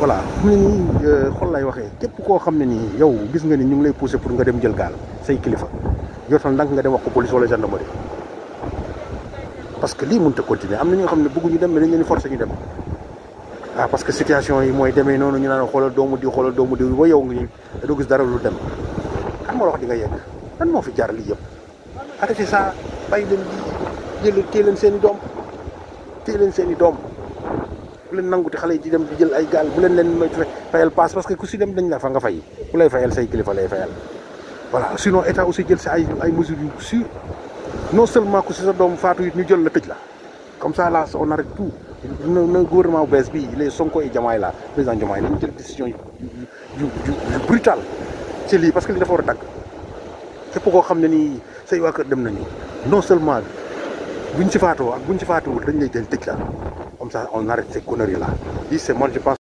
voilà fu mu ne nii xol lay waxee képp koo xam ne nii yow gis nga ni ñu ngi lay pousser pour nga dem jël gaal say kilifa jotal ndànk nga dem wax ko police wala gendarmerie parce que lii mënut a continuer am na ñoo xam ne bëgguñu dem mais dañ leen di forcer ñu dem ah parce que situation yi mooy demee noonu ñu naan xoolal doomu diw ba yow ngi doo gis dara lu dem kan moo la wax di nga yegg lan moo fi jaar lii yëpp arrêté ça bàyyi leen di téye leen seen i doom bu leen nanguti xale yi di dem di jël ay gaal bu leen fayal paas parce que ku si dem dañ la fa nga fay ku lay fayal say kilifa lay fayal voilà sinon état aussi jël si ay mesures yu sûres non seulement ku si sa doom faatu it ñu jël la tëj la comme ça là on arrête tout na gouvernement bu bees bii les Sonko et Diomaye la président Diomaye nañu jël décision yu brutal ci lii parce que lii dafa war a dagg képp koo xam ne nii say waa kër dem nañu non seulement buñ ci faatoo ak buñ ci faatuwul dañ lay jël tëj la comme ça on arrête ces conneries là lii c'est moi je pense